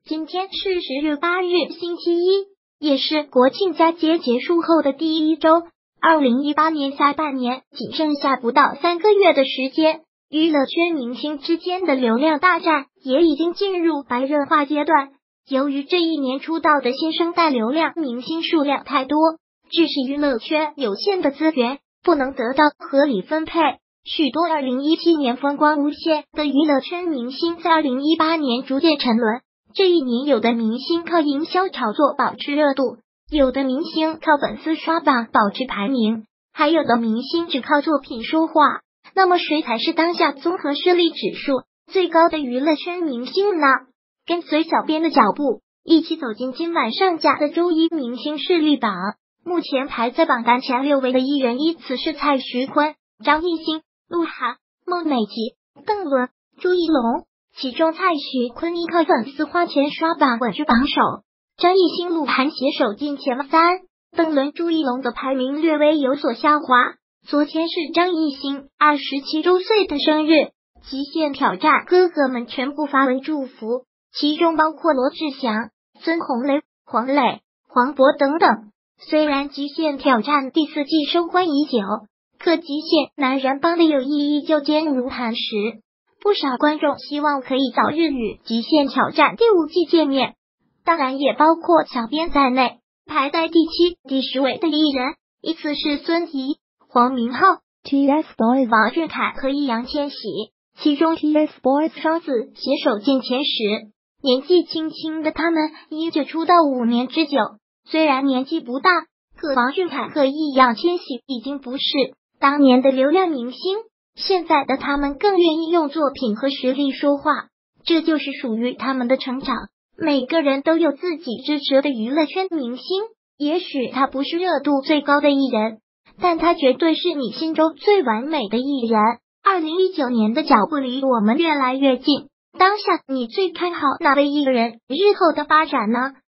今天是10月8日，星期一，也是国庆佳节结束后的第一周。2018年下半年仅剩下不到3个月的时间，娱乐圈明星之间的流量大战也已经进入白热化阶段。由于这一年出道的新生代流量明星数量太多，致使娱乐圈有限的资源不能得到合理分配，许多2017年风光无限的娱乐圈明星在2018年逐渐沉沦。这一年，有的明星靠营销炒作保持热度，有的明星靠粉丝刷榜保持排名，还有的明星只靠作品说话。那么谁才是当下综合实力指数最高的娱乐圈明星呢？跟随小编的脚步，一起走进今晚上架的周一明星势力榜。目前排在榜单前6位的艺人依次是蔡徐坤、张艺兴、鹿晗、孟美岐、邓伦、朱一龙。其中蔡徐坤依靠粉丝花钱刷榜稳居榜首，张艺兴、鹿晗携手进前3，邓伦、朱一龙的排名略微有所下滑。昨天是张艺兴27周岁的生日，极限挑战哥哥们全部发文祝福，其中包括罗志祥、孙红雷、黄磊、黄渤等等。虽然极限挑战第4季收官已久，可极限男人帮的友谊依旧坚如磐石。不少观众希望可以早日与极限挑战第5季见面，当然也包括小编在内。排在第7、第10位的艺人依次是孙怡、黄明昊、TFBOYS 王俊凯和易烊千玺，其中 TFBOYS 双子携手进前10。年纪轻轻的他们依旧出道5年之久，虽然年纪不大，可王俊凯和易烊千玺已经不是当年的流量明星。现在的他们更愿意用作品和实力说话，这就是属于他们的成长。每个人都有自己支持的娱乐圈明星，也许他不是热度最高的艺人，但他绝对是你心中最完美的艺人。2019年的脚步离我们越来越近，当下你最看好哪位艺人日后的发展呢？